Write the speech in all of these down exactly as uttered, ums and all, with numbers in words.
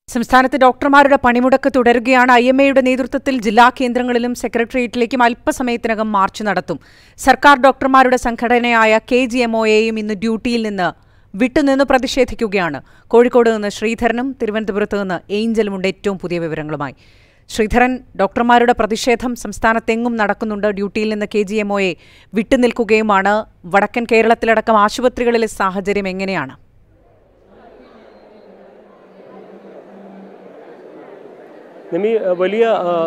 സംസ്ഥാനത്ത് ഡോക്ടർമാരുടെ പണിമുടക്ക് തുടരുകയാണ്. ഐ എം എയുടെ നേതൃത്വത്തിൽ ജില്ലാ കേന്ദ്രങ്ങളിലും സെക്രട്ടേറിയറ്റിലേക്കും അല്പസമയത്തിനകം മാർച്ച് നടത്തും. സർക്കാർ ഡോക്ടർമാരുടെ സംഘടനയായ കെ ജി എം ഒ എയും ഇന്ന് ഡ്യൂട്ടിയിൽ നിന്ന് വിട്ടുനിന്ന് പ്രതിഷേധിക്കുകയാണ്. കോഴിക്കോട് നിന്ന് ശ്രീധരനും തിരുവനന്തപുരത്ത് നിന്ന് ഏഞ്ചലുമുണ്ട് ഏറ്റവും പുതിയ വിവരങ്ങളുമായി. ശ്രീധരൻ, ഡോക്ടർമാരുടെ പ്രതിഷേധം സംസ്ഥാനത്തെങ്ങും നടക്കുന്നുണ്ട്. ഡ്യൂട്ടിയിൽ നിന്ന് K G M O A വിട്ടുനിൽക്കുകയുമാണ്. വടക്കൻ കേരളത്തിലടക്കം ആശുപത്രികളിലെ സാഹചര്യം എങ്ങനെയാണ്? നിമി, വലിയ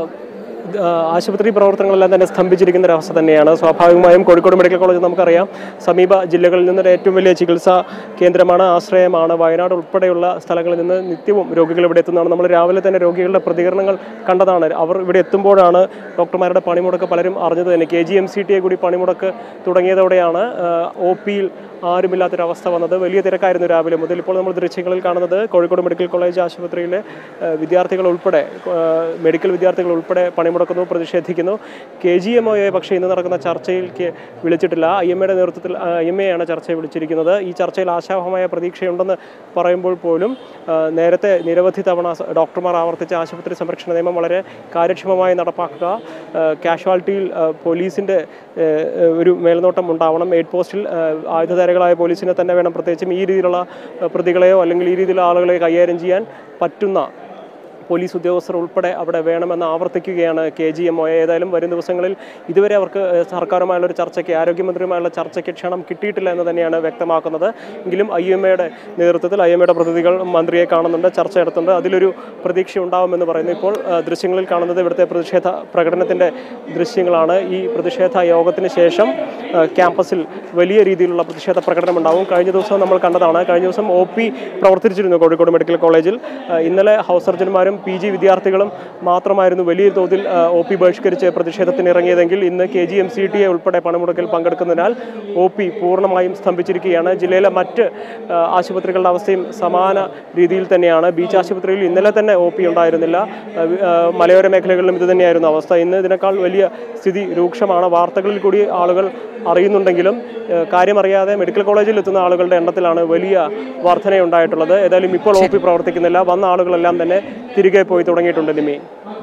ആശുപത്രി പ്രവർത്തനങ്ങളെല്ലാം തന്നെ സ്തംഭിച്ചിരിക്കുന്ന ഒരവസ്ഥ തന്നെയാണ്. സ്വാഭാവികമായും കോഴിക്കോട് മെഡിക്കൽ കോളേജ് നമുക്കറിയാം സമീപ ജില്ലകളിൽ നിന്നൊരു ഏറ്റവും വലിയ ചികിത്സാ കേന്ദ്രമാണ്, ആശ്രയമാണ്. വയനാട് ഉൾപ്പെടെയുള്ള സ്ഥലങ്ങളിൽ നിന്ന് നിത്യവും രോഗികൾ ഇവിടെ എത്തുന്നതാണ്. നമ്മൾ രാവിലെ തന്നെ രോഗികളുടെ പ്രതികരണങ്ങൾ കണ്ടതാണ്. അവർ ഇവിടെ എത്തുമ്പോഴാണ് ഡോക്ടർമാരുടെ പണിമുടക്ക് പലരും അറിഞ്ഞത് തന്നെ. K G M C T A കൂടി പണിമുടക്ക് തുടങ്ങിയതോടെയാണ് ഒ പിയിൽ ആരുമില്ലാത്തൊരവസ്ഥ വന്നത്. വലിയ തിരക്കായിരുന്നു രാവിലെ മുതൽ. ഇപ്പോൾ നമ്മൾ ദൃശ്യങ്ങളിൽ കാണുന്നത് കോഴിക്കോട് മെഡിക്കൽ കോളേജ് ആശുപത്രിയിലെ വിദ്യാർത്ഥികൾ ഉൾപ്പെടെ മെഡിക്കൽ വിദ്യാർത്ഥികൾ ഉൾപ്പെടെ പണിമുടക്കുന്നു, പ്രതിഷേധിക്കുന്നു. K G M O A പക്ഷേ ഇന്ന് നടക്കുന്ന ചർച്ചയിലേക്ക് വിളിച്ചിട്ടില്ല. ഐ എം എയുടെ നേതൃത്വത്തിൽ ഐ എം എ ആണ് ചർച്ചയെ വിളിച്ചിരിക്കുന്നത്. ഈ ചർച്ചയിൽ ആശാവഹമായ പ്രതീക്ഷയുണ്ടെന്ന് പറയുമ്പോൾ പോലും നേരത്തെ നിരവധി തവണ ഡോക്ടർമാർ ആവർത്തിച്ച ആശുപത്രി സംരക്ഷണ നിയമം വളരെ കാര്യക്ഷമമായി നടപ്പാക്കുക, കാഷ്വാലിറ്റിയിൽ പോലീസിൻ്റെ ഒരു മേൽനോട്ടം ഉണ്ടാവണം, എയ്ഡ് പോസ്റ്റിൽ ആയുധധാരികളായ പോലീസിനെ തന്നെ വേണം, പ്രത്യേകിച്ചും ഈ രീതിയിലുള്ള പ്രതികളെയോ അല്ലെങ്കിൽ ഈ രീതിയിലുള്ള ആളുകളെ കൈകാര്യം ചെയ്യാൻ പറ്റുന്ന പോലീസ് ഉദ്യോഗസ്ഥർ ഉൾപ്പെടെ അവിടെ വേണമെന്ന് ആവർത്തിക്കുകയാണ് കെ ജി എം ഒ. ഏതായാലും വരും ദിവസങ്ങളിൽ ഇതുവരെ അവർക്ക് സർക്കാരുമായുള്ളൊരു ചർച്ചയ്ക്ക്, ആരോഗ്യമന്ത്രിയുമായുള്ള ചർച്ചയ്ക്ക് ക്ഷണം കിട്ടിയിട്ടില്ല എന്ന് തന്നെയാണ് വ്യക്തമാക്കുന്നത്. എങ്കിലും ഐ എം എയുടെ നേതൃത്വത്തിൽ ഐ എം എയുടെ പ്രതിനിധികൾ മന്ത്രിയെ കാണുന്നുണ്ട്, ചർച്ച നടത്തുന്നുണ്ട്. അതിലൊരു പ്രതീക്ഷ ഉണ്ടാവുമെന്ന് പറയുന്നു. ഇപ്പോൾ ദൃശ്യങ്ങളിൽ കാണുന്നത് ഇവിടുത്തെ പ്രതിഷേധ പ്രകടനത്തിൻ്റെ ദൃശ്യങ്ങളാണ്. ഈ പ്രതിഷേധ യോഗത്തിന് ശേഷം ക്യാമ്പസിൽ വലിയ രീതിയിലുള്ള പ്രതിഷേധ പ്രകടനം ഉണ്ടാവും. കഴിഞ്ഞ ദിവസം നമ്മൾ കണ്ടതാണ്. കഴിഞ്ഞ ദിവസം ഒ പി പ്രവർത്തിച്ചിരുന്നു കോഴിക്കോട് മെഡിക്കൽ കോളേജിൽ. ഇന്നലെ ഹൗസ് സർജന്മാരും പി ജി വിദ്യാർത്ഥികളും മാത്രമായിരുന്നു വലിയ തോതിൽ ഒ പി ബഹിഷ്കരിച്ച് പ്രതിഷേധത്തിന് ഇറങ്ങിയതെങ്കിൽ ഇന്ന് K G M C T A ഉൾപ്പെടെ പണിമുടക്കിൽ പങ്കെടുക്കുന്നതിനാൽ ഒ പി പൂർണ്ണമായും സ്തംഭിച്ചിരിക്കുകയാണ്. ജില്ലയിലെ മറ്റ് ആശുപത്രികളുടെ അവസ്ഥയും സമാന രീതിയിൽ തന്നെയാണ്. ബീച്ച് ആശുപത്രിയിൽ ഇന്നലെ തന്നെ ഒ പി ഉണ്ടായിരുന്നില്ല. മലയോര മേഖലകളിലും ഇത് തന്നെയായിരുന്നു അവസ്ഥ. ഇന്ന് ഇതിനേക്കാൾ വലിയ സ്ഥിതി രൂക്ഷമാണ്. വാർത്തകളിൽ കൂടി ആളുകൾ അറിയുന്നുണ്ടെങ്കിലും കാര്യമറിയാതെ മെഡിക്കൽ കോളേജിൽ എത്തുന്ന ആളുകളുടെ എണ്ണത്തിലാണ് വലിയ വർധനയുണ്ടായിട്ടുള്ളത്. ഏതായാലും ഇപ്പോൾ ഒ പി പ്രവർത്തിക്കുന്നില്ല. വന്ന ആളുകളെല്ലാം തന്നെ തിരികെ പോയി തുടങ്ങിയിട്ടുണ്ട്. നിമി,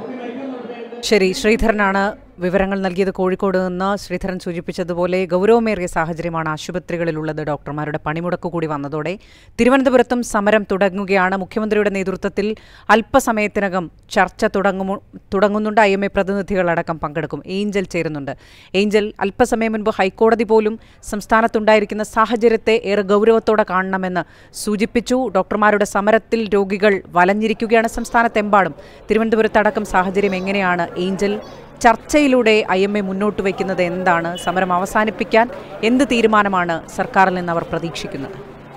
ശരി. ശ്രീധരനാണ് വിവരങ്ങൾ നൽകിയത് കോഴിക്കോട് നിന്ന്. ശ്രീധരൻ സൂചിപ്പിച്ചതുപോലെ ഗൗരവമേറിയ സാഹചര്യമാണ് ആശുപത്രികളിലുള്ളത്. ഡോക്ടർമാരുടെ പണിമുടക്ക് കൂടി വന്നതോടെ തിരുവനന്തപുരത്തും സമരം തുടങ്ങുകയാണ്. മുഖ്യമന്ത്രിയുടെ നേതൃത്വത്തിൽ അല്പസമയത്തിനകം ചർച്ച തുടങ്ങുമോ തുടങ്ങുന്നുണ്ട്. ഐ എം എ പ്രതിനിധികളടക്കം പങ്കെടുക്കും. ഏഞ്ചൽ ചേരുന്നുണ്ട്. ഏഞ്ചൽ, അല്പസമയം മുൻപ് ഹൈക്കോടതി പോലും സംസ്ഥാനത്തുണ്ടായിരിക്കുന്ന സാഹചര്യത്തെ ഏറെ ഗൗരവത്തോടെ കാണണമെന്ന് സൂചിപ്പിച്ചു. ഡോക്ടർമാരുടെ സമരത്തിൽ രോഗികൾ വലഞ്ഞിരിക്കുകയാണ് സംസ്ഥാനത്തെമ്പാടും. തിരുവനന്തപുരത്തടക്കം സാഹചര്യം എങ്ങനെയാണ്? ഏഞ്ചൽ, ചർച്ചയിലൂടെ ഐ എം എ മുന്നോട്ട് വയ്ക്കുന്നത് എന്താണ്? സമരം അവസാനിപ്പിക്കാൻ എന്ത് തീരുമാനമാണ് സർക്കാരിൽ നിന്ന് അവർ പ്രതീക്ഷിക്കുന്നത്?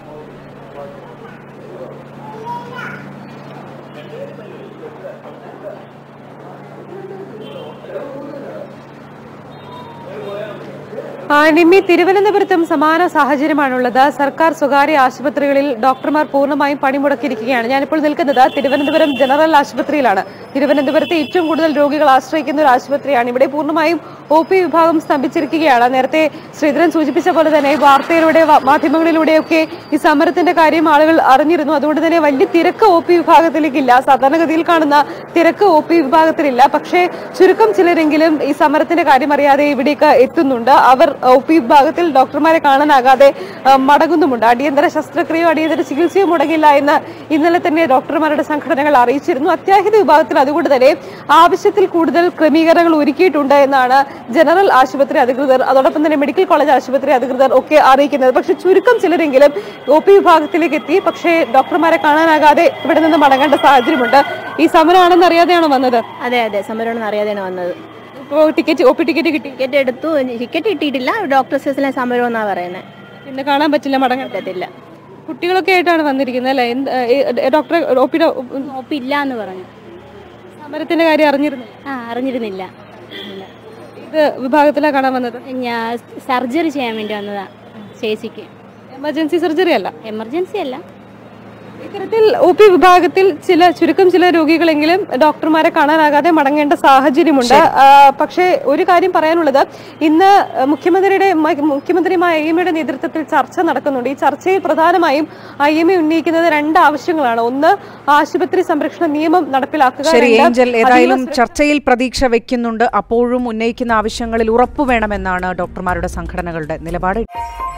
നിമ്മി, തിരുവനന്തപുരത്തും സമാന സാഹചര്യമാണുള്ളത്. സർക്കാർ സ്വകാര്യ ആശുപത്രികളിൽ ഡോക്ടർമാർ പൂർണ്ണമായും പണിമുടക്കിയിരിക്കുകയാണ്. ഞാനിപ്പോൾ നിൽക്കുന്നത് തിരുവനന്തപുരം ജനറൽ ആശുപത്രിയിലാണ്. തിരുവനന്തപുരത്ത് ഏറ്റവും കൂടുതൽ രോഗികൾ ആശ്രയിക്കുന്ന ഒരു ആശുപത്രിയാണ്. ഇവിടെ പൂർണ്ണമായും ഒ പി വിഭാഗം സ്തംഭിച്ചിരിക്കുകയാണ്. നേരത്തെ ശ്രീധരൻ സൂചിപ്പിച്ച പോലെ തന്നെ വാർത്തയിലൂടെ മാധ്യമങ്ങളിലൂടെയൊക്കെ ഈ സമരത്തിന്റെ കാര്യം ആളുകൾ അറിഞ്ഞിരുന്നു. അതുകൊണ്ട് തന്നെ വലിയ തിരക്ക് ഒ പി വിഭാഗത്തിലേക്കില്ല. സാധാരണഗതിയിൽ കാണുന്ന തിരക്ക് ഒ പി വിഭാഗത്തിലില്ല. പക്ഷേ ചുരുക്കം ചിലരെങ്കിലും ഈ സമരത്തിന്റെ കാര്യം അറിയാതെ ഇവിടേക്ക് എത്തുന്നുണ്ട്. അവർ ഒ പി വിഭാഗത്തിൽ ഡോക്ടർമാരെ കാണാനാകാതെ മടങ്ങുന്നുമുണ്ട്. അടിയന്തര ശസ്ത്രക്രിയയോ അടിയന്തര ചികിത്സയോ മുടങ്ങില്ല എന്ന് ഇന്നലെ തന്നെ ഡോക്ടർമാരുടെ സംഘടനകൾ അറിയിച്ചിരുന്നു. അത്യാഹിത വിഭാഗത്തിൽ അതുകൊണ്ട് തന്നെ ആവശ്യത്തിൽ കൂടുതൽ ക്രമീകരണങ്ങൾ ഒരുക്കിയിട്ടുണ്ട് എന്നാണ് ജനറൽ ആശുപത്രി അധികൃതർ, അതോടൊപ്പം തന്നെ മെഡിക്കൽ കോളേജ് ആശുപത്രി അധികൃതർ ഒക്കെ അറിയിക്കുന്നത്. പക്ഷേ ചുരുക്കം ചിലരെങ്കിലും ഒ പി വിഭാഗത്തിലേക്ക് എത്തി. പക്ഷേ ഡോക്ടർമാരെ കാണാനാകാതെ ഇവിടെ നിന്ന് മടങ്ങേണ്ട സാഹചര്യമുണ്ട്. ഈ സമരമാണെന്ന് അറിയാതെയാണോ വന്നത്? അതെ അതെ സമരമാണെന്ന് അറിയാതെയാണ് വന്നത്. ഇപ്പോൾ ടിക്കറ്റ് ഒ പി ടിക്കറ്റ് കിട്ടി? ടിക്കറ്റ് എടുത്തു. ടിക്കറ്റ് കിട്ടിയിട്ടില്ല. ഡോക്ടേഴ്സിലെ സമരം എന്നാണ് പറയുന്നത്. പിന്നെ കാണാൻ പറ്റില്ല, മടങ്ങാൻ പറ്റത്തില്ല. കുട്ടികളൊക്കെ ആയിട്ടാണ് വന്നിരിക്കുന്നത് അല്ലേ? ഡോക്ടറെ ഒ പി ഒ പി ഇല്ല എന്ന് പറഞ്ഞു. സമരത്തിന്റെ കാര്യം അറിഞ്ഞിരുന്നു? ആ അറിഞ്ഞിരുന്നില്ല. ഇത് വിഭാഗത്തിലാണ് കാണാൻ വന്നത്? ഞാൻ സർജറി ചെയ്യാൻ വേണ്ടി വന്നതാ. ചേച്ചിക്ക് എമർജൻസി സർജറി അല്ല? എമർജൻസി അല്ല. ഇത്തരത്തിൽ ഒ പി വിഭാഗത്തിൽ ചില ചുരുക്കം ചില രോഗികളെങ്കിലും ഡോക്ടർമാരെ കാണാനാകാതെ മടങ്ങേണ്ട സാഹചര്യമുണ്ട്. പക്ഷേ ഒരു കാര്യം പറയാനുള്ളത്, ഇന്ന് മുഖ്യമന്ത്രിയുടെ മുഖ്യമന്ത്രിയുമായ ഐ എം എയുടെ നേതൃത്വത്തിൽ ചർച്ച നടക്കുന്നുണ്ട്. ഈ ചർച്ചയിൽ പ്രധാനമായും ഐ എം എ ഉന്നയിക്കുന്നത് രണ്ട് ആവശ്യങ്ങളാണ്. ഒന്ന്, ആശുപത്രി സംരക്ഷണ നിയമം നടപ്പിലാക്കുക. ശരി ഏഞ്ചൽ, ഏതായാലും ചർച്ചയിൽ പ്രതീക്ഷ വയ്ക്കുന്നുണ്ട്. അപ്പോഴും ഉന്നയിക്കുന്ന ആവശ്യങ്ങളിൽ ഉറപ്പുവേണമെന്നാണ് ഡോക്ടർമാരുടെ സംഘടനകളുടെ നിലപാട്.